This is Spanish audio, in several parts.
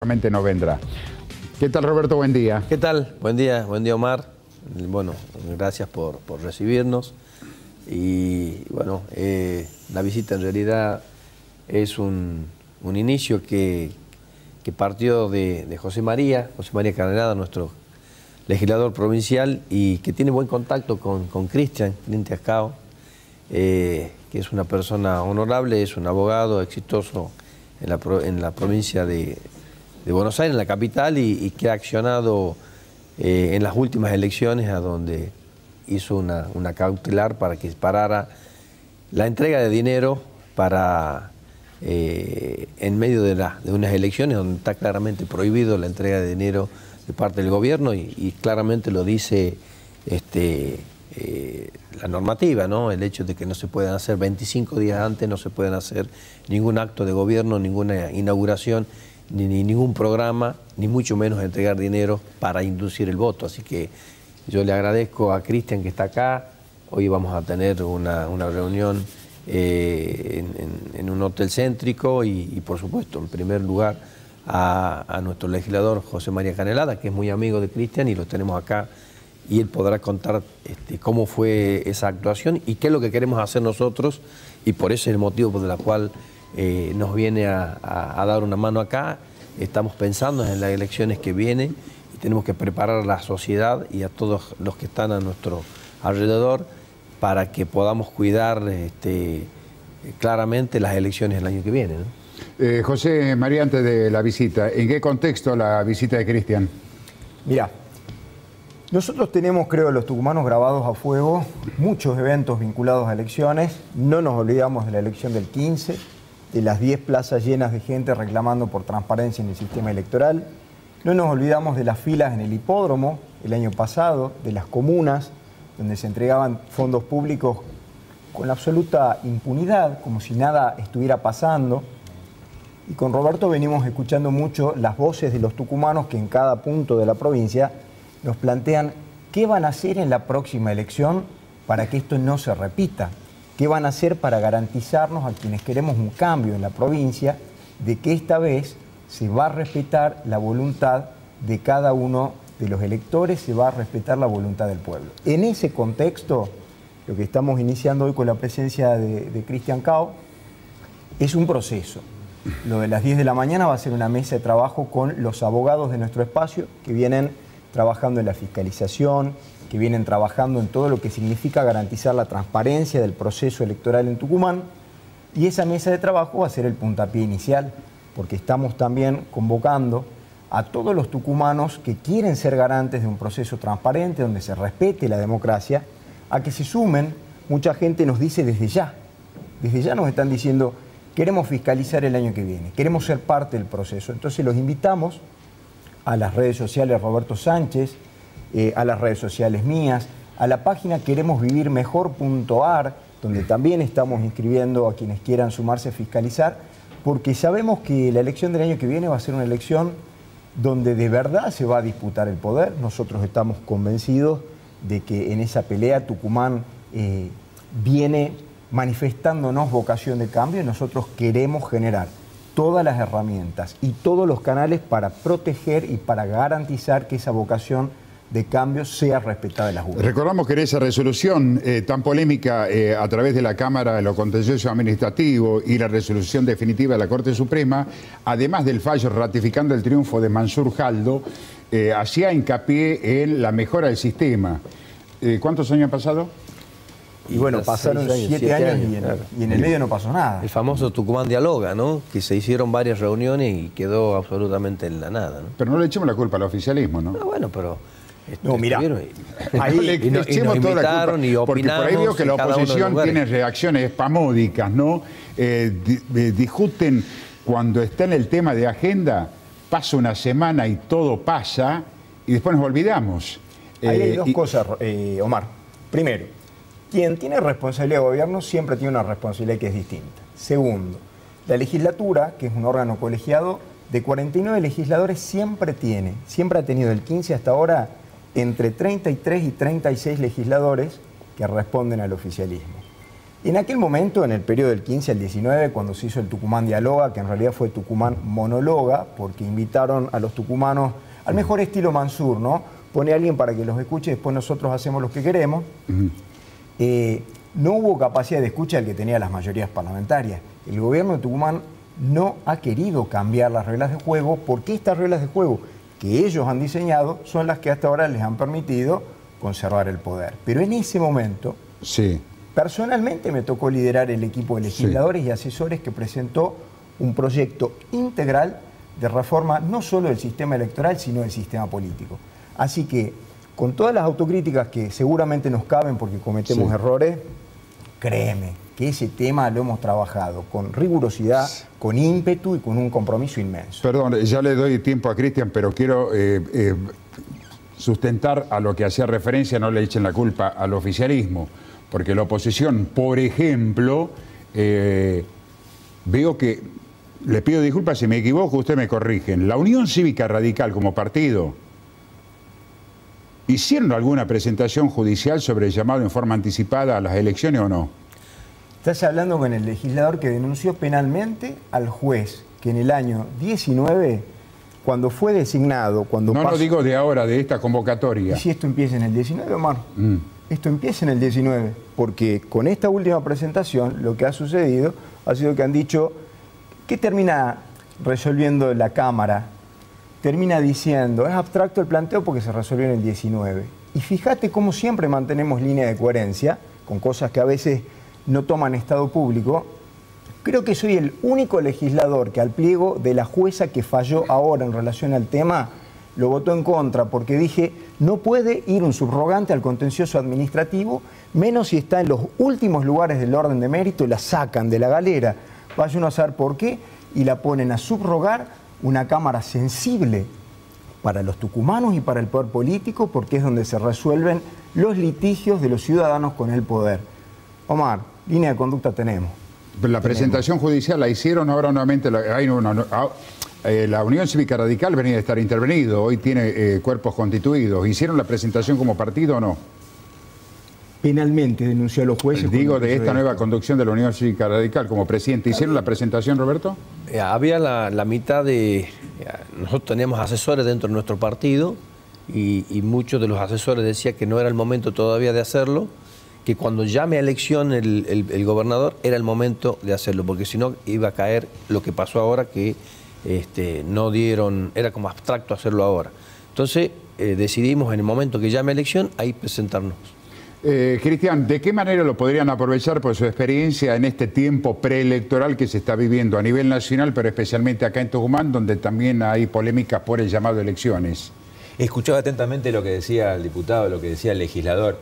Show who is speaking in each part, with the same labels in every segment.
Speaker 1: no vendrá. ¿Qué tal, Roberto? Buen día.
Speaker 2: ¿Qué tal? Buen día, Omar. Bueno, gracias por recibirnos. Y bueno, la visita en realidad es un inicio que partió de José María Canelada, nuestro legislador provincial, y que tiene buen contacto con Cristian Cao, que es una persona honorable, es un abogado exitoso en la provincia de Buenos Aires, en la capital, y que ha accionado en las últimas elecciones, a donde hizo una cautelar para que parara la entrega de dinero para en medio de unas elecciones donde está claramente prohibido la entrega de dinero de parte del gobierno, y claramente lo dice la normativa, ¿no? El hecho de que no se puedan hacer 25 días antes, no se pueden hacer ningún acto de gobierno, ninguna inauguración, ni ningún programa, ni mucho menos entregar dinero para inducir el voto. Así que yo le agradezco a Cristian que está acá. Hoy vamos a tener una reunión en un hotel céntrico y por supuesto, en primer lugar, a nuestro legislador José María Canelada, que es muy amigo de Cristian, y lo tenemos acá, y él podrá contar cómo fue esa actuación y qué es lo que queremos hacer nosotros, y por ese es el motivo por el cual nos viene a dar una mano acá. Estamos pensando en las elecciones que vienen y tenemos que preparar a la sociedad y a todos los que están a nuestro alrededor para que podamos cuidar claramente las elecciones del año que viene, ¿no?
Speaker 1: José María, antes de la visita, ¿en qué contexto la visita de Cristian?
Speaker 3: Mirá, nosotros tenemos, creo, los tucumanos grabados a fuego muchos eventos vinculados a elecciones. No nos olvidamos de la elección del 15, de las 10 plazas llenas de gente reclamando por transparencia en el sistema electoral. No nos olvidamos de las filas en el hipódromo el año pasado, de las comunas, donde se entregaban fondos públicos con la absoluta impunidad, como si nada estuviera pasando. Y con Roberto venimos escuchando mucho las voces de los tucumanos que en cada punto de la provincia nos plantean qué van a hacer en la próxima elección para que esto no se repita. ¿Qué van a hacer para garantizarnos a quienes queremos un cambio en la provincia de que esta vez se va a respetar la voluntad de cada uno de los electores, se va a respetar la voluntad del pueblo? En ese contexto, lo que estamos iniciando hoy con la presencia de Cristian Cao es un proceso. Lo de las 10 de la mañana va a ser una mesa de trabajo con los abogados de nuestro espacio que vienen trabajando en la fiscalización, que vienen trabajando en todo lo que significa garantizar la transparencia del proceso electoral en Tucumán, y esa mesa de trabajo va a ser el puntapié inicial, porque estamos también convocando a todos los tucumanos que quieren ser garantes de un proceso transparente, donde se respete la democracia, a que se sumen. Mucha gente nos dice desde ya nos están diciendo, queremos fiscalizar el año que viene, queremos ser parte del proceso. Entonces los invitamos a las redes sociales Roberto Sánchez, a las redes sociales mías, a la página queremosvivirmejor.ar, donde también estamos inscribiendo a quienes quieran sumarse a fiscalizar, porque sabemos que la elección del año que viene va a ser una elección donde de verdad se va a disputar el poder. Nosotros estamos convencidos de que en esa pelea Tucumán viene manifestándonos vocación de cambio, y nosotros queremos generar todas las herramientas y todos los canales para proteger y para garantizar que esa vocación de cambio sea respetada en las urnas.
Speaker 1: Recordamos que en esa resolución tan polémica a través de la Cámara de lo Contencioso Administrativo y la resolución definitiva de la Corte Suprema, además del fallo ratificando el triunfo de Mansur Jaldo, hacía hincapié en la mejora del sistema. ¿Cuántos años han pasado?
Speaker 3: Y bueno, pasaron 7 años y en el medio no pasó nada.
Speaker 2: El famoso Tucumán Dialoga, ¿no? Que se hicieron varias reuniones y quedó absolutamente en la nada, ¿no?
Speaker 1: Pero no le echemos la culpa al oficialismo, ¿no?
Speaker 2: No, bueno, pero...
Speaker 3: No, mira,
Speaker 1: ahí le echemos toda la culpa,
Speaker 2: y
Speaker 1: porque por ahí veo que la oposición tiene reacciones espamódicas, ¿no? Discuten cuando está en el tema de agenda, pasa una semana y todo pasa, y después nos olvidamos.
Speaker 3: Ahí hay dos cosas, Omar. Primero, quien tiene responsabilidad de gobierno siempre tiene una responsabilidad que es distinta. Segundo, la legislatura, que es un órgano colegiado, de 49 legisladores siempre ha tenido del 15 hasta ahora entre 33 y 36 legisladores que responden al oficialismo. En aquel momento, en el periodo del 15 al 19, cuando se hizo el Tucumán Dialoga, que en realidad fue Tucumán Monologa, porque invitaron a los tucumanos al mejor estilo Mansur, ¿no? Pone a alguien para que los escuche, después nosotros hacemos lo que queremos. No hubo capacidad de escucha del que tenía las mayorías parlamentarias. El gobierno de Tucumán no ha querido cambiar las reglas de juego, porque estas reglas de juego que ellos han diseñado son las que hasta ahora les han permitido conservar el poder. Pero en ese momento,
Speaker 1: sí,
Speaker 3: personalmente me tocó liderar el equipo de legisladores y asesores que presentó un proyecto integral de reforma no solo del sistema electoral, sino del sistema político. Así que, con todas las autocríticas que seguramente nos caben porque cometemos errores, créeme que ese tema lo hemos trabajado con rigurosidad, con ímpetu y con un compromiso inmenso.
Speaker 1: Perdón, ya le doy tiempo a Cristian, pero quiero sustentar a lo que hacía referencia, no le echen la culpa al oficialismo, porque la oposición, por ejemplo, veo que, le pido disculpas si me equivoco, usted me corrigen, la Unión Cívica Radical como partido, ¿hicieron alguna presentación judicial sobre el llamado en forma anticipada a las elecciones o no?
Speaker 3: Estás hablando con el legislador que denunció penalmente al juez que en el año 19, cuando fue designado, cuando
Speaker 1: no, pasó... No digo de ahora, de esta convocatoria.
Speaker 3: ¿Y si esto empieza en el 19, Omar? Esto empieza en el 19, porque con esta última presentación lo que ha sucedido ha sido que han dicho, ¿qué termina resolviendo la Cámara? Termina diciendo, es abstracto el planteo porque se resolvió en el 19. Y fíjate cómo siempre mantenemos línea de coherencia, con cosas que a veces no toman estado público. Creo que soy el único legislador que al pliego de la jueza que falló ahora en relación al tema, lo votó en contra, porque dije, no puede ir un subrogante al contencioso administrativo, menos si está en los últimos lugares del orden de mérito, la sacan de la galera, vaya uno a saber por qué, y la ponen a subrogar una Cámara sensible para los tucumanos y para el poder político, porque es donde se resuelven los litigios de los ciudadanos con el poder. Omar, línea de conducta tenemos.
Speaker 1: La presentación judicial la hicieron, ahora nuevamente la Unión Cívica Radical venía de estar intervenido, hoy tiene cuerpos constituidos. ¿Hicieron la presentación como partido o no?
Speaker 3: Penalmente denunció a los jueces.
Speaker 1: Digo, de esta nueva conducción de la Unión Cívica Radical como presidente. ¿Hicieron la presentación, Roberto?
Speaker 2: Había la mitad de... Nosotros teníamos asesores dentro de nuestro partido y muchos de los asesores decían que no era el momento todavía de hacerlo, que cuando llame a elección el gobernador era el momento de hacerlo, porque si no iba a caer lo que pasó ahora, que no dieron, era como abstracto hacerlo ahora. Entonces decidimos en el momento que llame a elección, ahí presentarnos.
Speaker 1: Cristian, ¿de qué manera lo podrían aprovechar por su experiencia en este tiempo preelectoral que se está viviendo a nivel nacional, pero especialmente acá en Tucumán, donde también hay polémicas por el llamado a elecciones?
Speaker 4: Escuchaba atentamente lo que decía el diputado, lo que decía el legislador.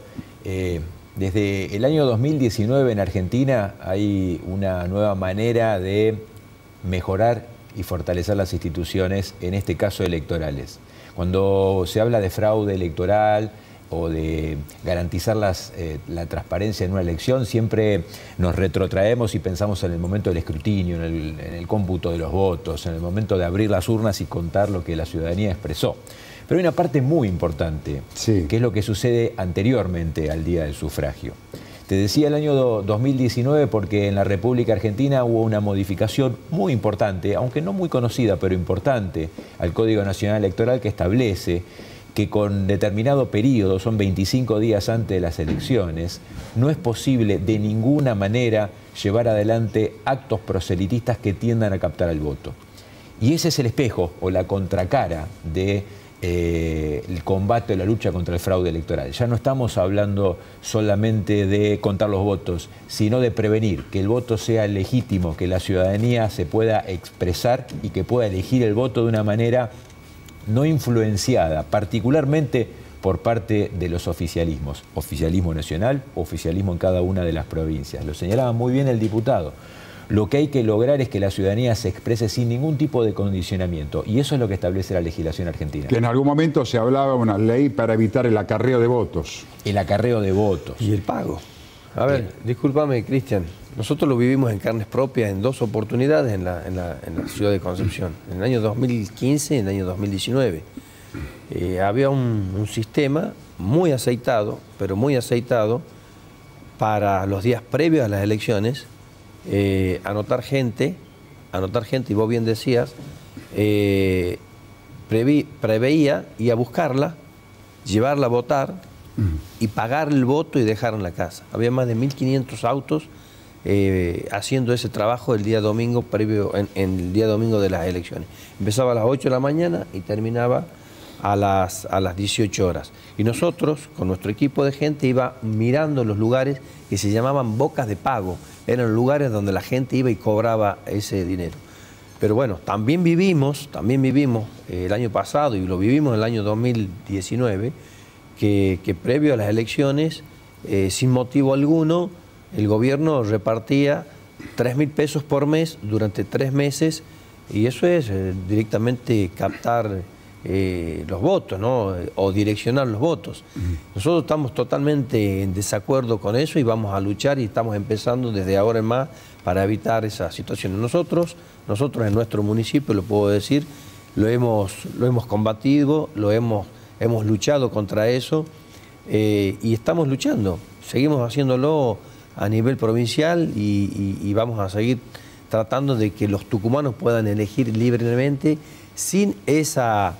Speaker 4: Desde el año 2019 en Argentina hay una nueva manera de mejorar y fortalecer las instituciones, en este caso electorales. Cuando se habla de fraude electoral o de garantizar la transparencia en una elección, siempre nos retrotraemos y pensamos en el momento del escrutinio, en el cómputo de los votos, en el momento de abrir las urnas y contar lo que la ciudadanía expresó. Pero hay una parte muy importante, que es lo que sucede anteriormente al día del sufragio. Te decía el año 2019 porque en la República Argentina hubo una modificación muy importante, aunque no muy conocida, pero importante, al Código Nacional Electoral, que establece que con determinado periodo, son 25 días antes de las elecciones, no es posible de ninguna manera llevar adelante actos proselitistas que tiendan a captar el voto. Y ese es el espejo o la contracara de el combate o la lucha contra el fraude electoral. Ya no estamos hablando solamente de contar los votos, sino de prevenir que el voto sea legítimo, que la ciudadanía se pueda expresar y que pueda elegir el voto de una manera no influenciada, particularmente por parte de los oficialismos, oficialismo nacional, oficialismo en cada una de las provincias. Lo señalaba muy bien el diputado. Lo que hay que lograr es que la ciudadanía se exprese sin ningún tipo de condicionamiento, y eso es lo que establece la legislación argentina.
Speaker 1: Que en algún momento se hablaba de una ley para evitar el acarreo de votos.
Speaker 4: El acarreo de votos.
Speaker 2: Y el pago. A ver, discúlpame, Cristian, nosotros lo vivimos en carnes propias en dos oportunidades en la ciudad de Concepción, en el año 2015 y en el año 2019. Había un sistema muy aceitado, pero muy aceitado, para los días previos a las elecciones, anotar gente, y vos bien decías, preveía ir a buscarla, llevarla a votar y pagar el voto y dejarla en la casa. Había más de 1.500 autos haciendo ese trabajo el día domingo previo, en el día domingo de las elecciones. Empezaba a las 8 de la mañana y terminaba a las 18 horas. Y nosotros, con nuestro equipo de gente, iba mirando los lugares que se llamaban bocas de pago. Eran lugares donde la gente iba y cobraba ese dinero. Pero bueno, también vivimos el año pasado, y lo vivimos en el año 2019, que previo a las elecciones, sin motivo alguno, el gobierno repartía 3.000 pesos por mes durante 3 meses, y eso es directamente captar los votos, ¿no? O direccionar los votos. Nosotros estamos totalmente en desacuerdo con eso y vamos a luchar, y estamos empezando desde ahora en más para evitar esas situaciones. Nosotros en nuestro municipio, lo puedo decir, lo hemos combatido, hemos luchado contra eso, y estamos luchando, seguimos haciéndolo a nivel provincial, y vamos a seguir tratando de que los tucumanos puedan elegir libremente sin esa...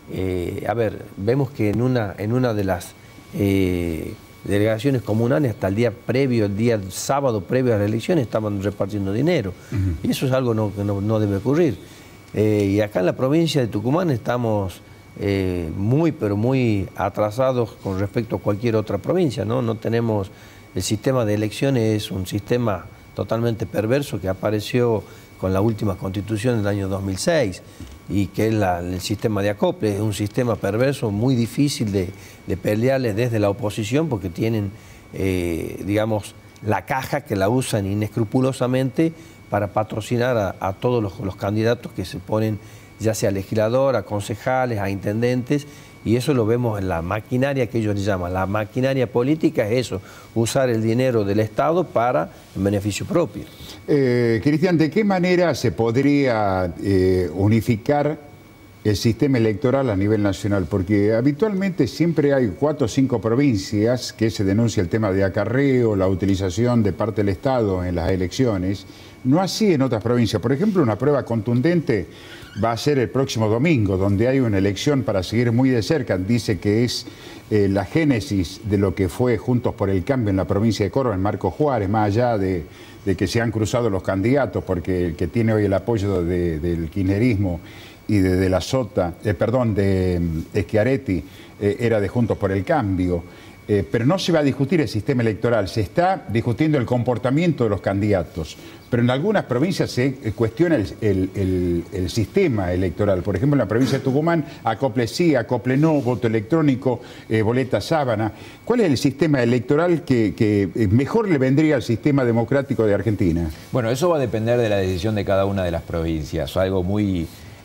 Speaker 2: vemos que en una de las delegaciones comunales, hasta el día sábado previo a las elecciones, estaban repartiendo dinero. Y eso es algo que no debe ocurrir. Y acá en la provincia de Tucumán estamos pero muy atrasados con respecto a cualquier otra provincia, ¿no? No tenemos... El sistema de elecciones es un sistema totalmente perverso que apareció con la última constitución del año 2006, y que es el sistema de acople. Es un sistema perverso muy difícil de pelearle desde la oposición, porque tienen, digamos, la caja que la usan inescrupulosamente para patrocinar a todos los candidatos que se ponen, ya sea a legislador, a concejales, a intendentes, y eso lo vemos en la maquinaria que ellos llaman. La maquinaria política es eso, usar el dinero del Estado para el beneficio propio.
Speaker 1: Cristian, ¿de qué manera se podría unificar el sistema electoral a nivel nacional? Porque habitualmente siempre hay 4 o 5 provincias que se denuncia el tema de acarreo, la utilización de parte del Estado en las elecciones. No así en otras provincias. Por ejemplo, una prueba contundente va a ser el próximo domingo, donde hay una elección para seguir muy de cerca. Dice que es la génesis de lo que fue Juntos por el Cambio en la provincia de Córdoba, en Marcos Juárez, más allá de que se han cruzado los candidatos, porque el que tiene hoy el apoyo del kirchnerismo y de la Sota, de Schiaretti, era de Juntos por el Cambio. Pero no se va a discutir el sistema electoral, se está discutiendo el comportamiento de los candidatos. Pero en algunas provincias se cuestiona el sistema electoral. Por ejemplo, en la provincia de Tucumán, acople sí, acople no, voto electrónico, boleta sábana. ¿Cuál es el sistema electoral que mejor le vendría al sistema democrático de Argentina?
Speaker 4: Bueno, eso va a depender de la decisión de cada una de las provincias. Algo muy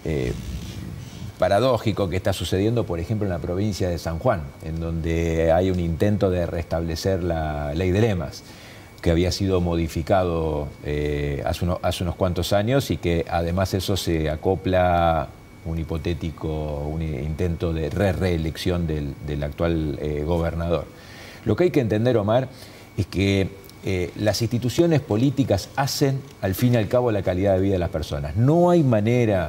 Speaker 4: paradójico que está sucediendo, por ejemplo, en la provincia de San Juan, en donde hay un intento de restablecer la ley de lemas, que había sido modificado hace unos cuantos años, y que además eso se acopla un intento de reelección del actual gobernador. Lo que hay que entender, Omar, es que las instituciones políticas hacen, al fin y al cabo, la calidad de vida de las personas. No hay manera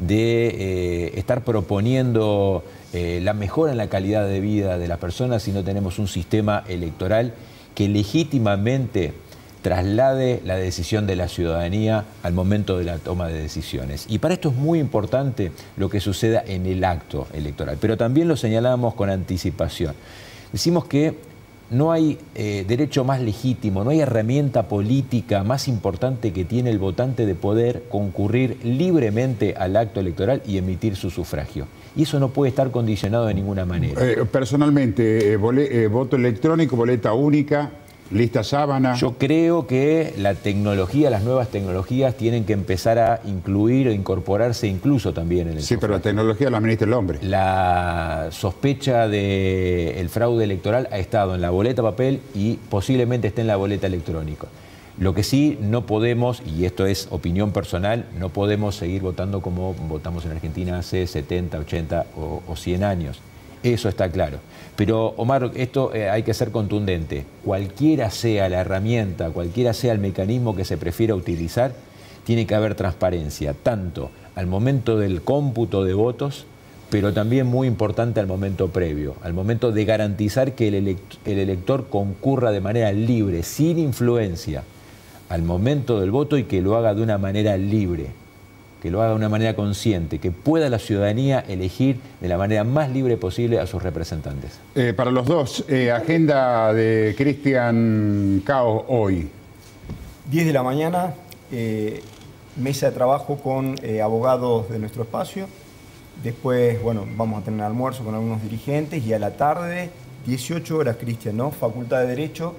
Speaker 4: de estar proponiendo la mejora en la calidad de vida de las personas si no tenemos un sistema electoral que legítimamente traslade la decisión de la ciudadanía al momento de la toma de decisiones. Y para esto es muy importante lo que suceda en el acto electoral, pero también lo señalamos con anticipación. Decimos que no hay derecho más legítimo, no hay herramienta política más importante que tiene el votante de poder concurrir libremente al acto electoral y emitir su sufragio. Y eso no puede estar condicionado de ninguna manera.
Speaker 1: Personalmente, voto electrónico, boleta única, lista sábana.
Speaker 4: Yo creo que la tecnología, las nuevas tecnologías tienen que empezar a incluir o incorporarse incluso también en el
Speaker 1: Sí, pero la tecnología la administra el hombre.
Speaker 4: La sospecha del fraude electoral ha estado en la boleta papel y posiblemente esté en la boleta electrónica. Lo que sí no podemos, y esto es opinión personal, no podemos seguir votando como votamos en Argentina hace 70, 80 o 100 años. Eso está claro. Pero, Omar, esto hay que ser contundente. Cualquiera sea la herramienta, cualquiera sea el mecanismo que se prefiera utilizar, tiene que haber transparencia, tanto al momento del cómputo de votos, pero también muy importante al momento previo, al momento de garantizar que el elector concurra de manera libre, sin influencia, al momento del voto y que lo haga de una manera libre, que lo haga de una manera consciente, que pueda la ciudadanía elegir de la manera más libre posible a sus representantes.
Speaker 1: Para los dos, agenda de Cristian Cao hoy.
Speaker 3: 10 de la mañana, mesa de trabajo con abogados de nuestro espacio. Después, bueno, vamos a tener almuerzo con algunos dirigentes y a la tarde, 18 horas, Cristian, ¿no? Facultad de Derecho,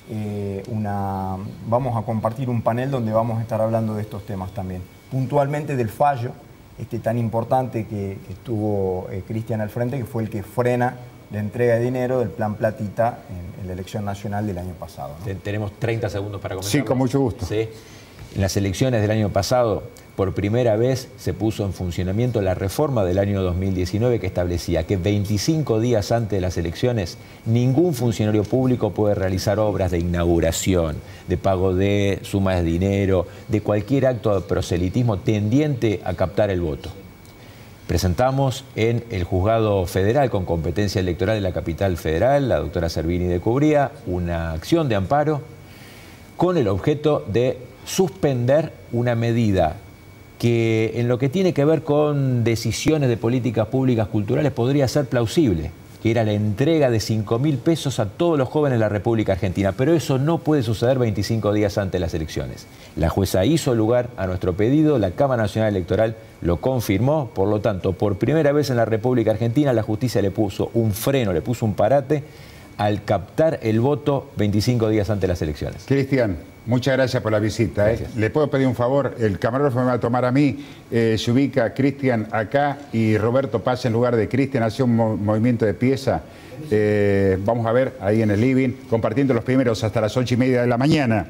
Speaker 3: vamos a compartir un panel donde vamos a estar hablando de estos temas también. Puntualmente del fallo tan importante que estuvo Cristian al frente, que fue el que frena la entrega de dinero del Plan Platita en la elección nacional del año pasado, ¿no?
Speaker 4: Tenemos 30 segundos para comentar.
Speaker 1: Sí, con mucho gusto.
Speaker 4: Sí. En las elecciones del año pasado, por primera vez se puso en funcionamiento la reforma del año 2019 que establecía que 25 días antes de las elecciones ningún funcionario público puede realizar obras de inauguración, de pago de sumas de dinero, de cualquier acto de proselitismo tendiente a captar el voto. Presentamos en el Juzgado Federal con competencia electoral de la capital federal, la doctora Servini de Cubría, una acción de amparo con el objeto de suspender una medida que en lo que tiene que ver con decisiones de políticas públicas culturales podría ser plausible, que era la entrega de 5.000 pesos a todos los jóvenes de la República Argentina, pero eso no puede suceder 25 días antes de las elecciones. La jueza hizo lugar a nuestro pedido, la Cámara Nacional Electoral lo confirmó, por lo tanto, por primera vez en la República Argentina la justicia le puso un freno, le puso un parate al captar el voto 25 días antes de las elecciones.
Speaker 1: Cristian, muchas gracias por la visita. ¿Le puedo pedir un favor? El camarógrafo me va a tomar a mí. Se ubica Cristian acá y Roberto pasa en lugar de Cristian, hace un movimiento de pieza. Vamos a ver ahí en el living, compartiendo los primeros hasta las 8:30 de la mañana.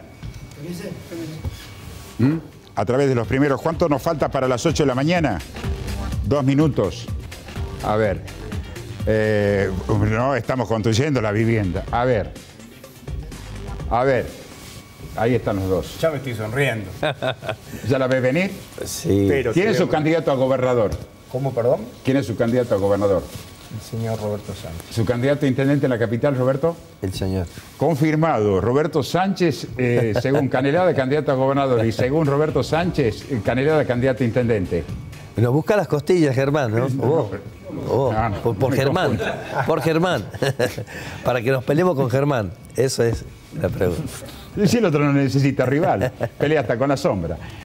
Speaker 1: A través de los primeros. ¿Cuánto nos falta para las 8 de la mañana? 2 minutos. A ver. No, estamos construyendo la vivienda. A ver. Ahí están los dos.
Speaker 3: Ya me estoy sonriendo.
Speaker 1: ¿Ya la ves venir?
Speaker 2: Sí.
Speaker 3: Pero
Speaker 1: ¿Quién es su candidato a gobernador?
Speaker 3: ¿Cómo, perdón?
Speaker 1: ¿Quién es su candidato a gobernador?
Speaker 3: El señor Roberto Sánchez.
Speaker 1: ¿Su candidato a intendente en la capital, Roberto?
Speaker 2: El señor.
Speaker 1: Confirmado. Roberto Sánchez, según Canelada, candidato a gobernador. Y según Roberto Sánchez, Canelada, candidato a intendente.
Speaker 2: Nos busca las costillas, Germán, ¿no? Por Germán. Por Germán. Para que nos peleemos con Germán. Eso es la pregunta.
Speaker 1: Si el otro no necesita rival, pelea hasta con la sombra.